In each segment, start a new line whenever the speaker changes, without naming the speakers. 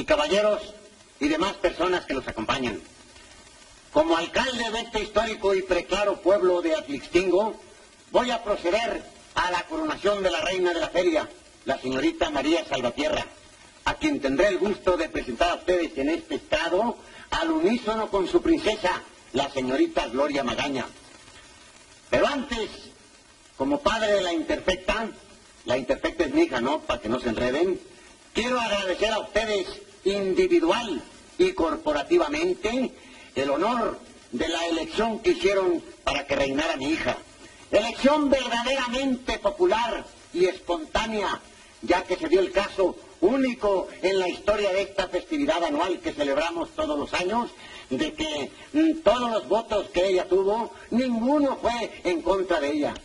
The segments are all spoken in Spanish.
caballeros y demás personas que los acompañan. Como alcalde de este histórico y preclaro pueblo de Atlixtingo, voy a proceder a la coronación de la reina de la feria, la señorita María Salvatierra, a quien tendré el gusto de presentar a ustedes en este estado, al unísono con su princesa, la señorita Gloria Magaña. Pero antes, como padre de la imperfecta es mi hija, ¿no?, para que no se enreden, quiero agradecer a ustedes individual y corporativamente el honor de la elección que hicieron para que reinara mi hija. Elección verdaderamente popular y espontánea, ya que se dio el caso único en la historia de esta festividad anual que celebramos todos los años, de que todos los votos que ella tuvo, ninguno fue en contra de ella.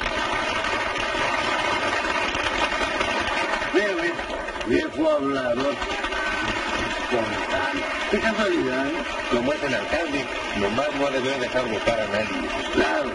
Viejo hablador. Qué casualidad, ¿eh?
Como es el alcalde, nomás no le debe dejar votar a nadie.
Claro.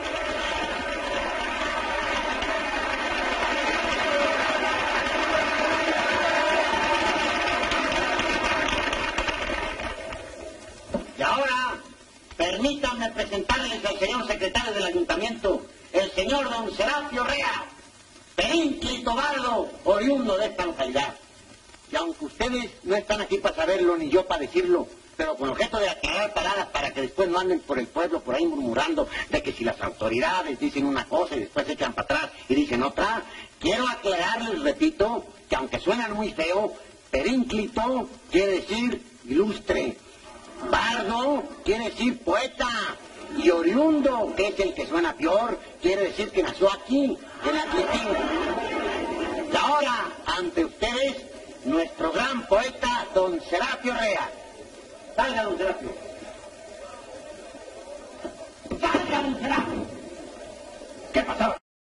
Y ahora, permítanme presentarles al señor secretario del ayuntamiento, el señor don Serapio Rea, perínclito bardo, oriundo de esta localidad. Y aunque ustedes no están aquí para saberlo, ni yo para decirlo, pero con objeto de aclarar paradas para que después no anden por el pueblo por ahí murmurando de que si las autoridades dicen una cosa y después se echan para atrás y dicen otra, quiero aclararles, repito, que aunque suenan muy feo, perínclito quiere decir ilustre, bardo quiere decir poeta, y oriundo, que es el que suena peor, quiere decir que nació aquí, en Atlixtingo. Y ahora, ante ustedes, nuestro gran poeta, don Serapio Rea. Salga, don Serapio. Salga, don Serapio. ¿Qué pasó?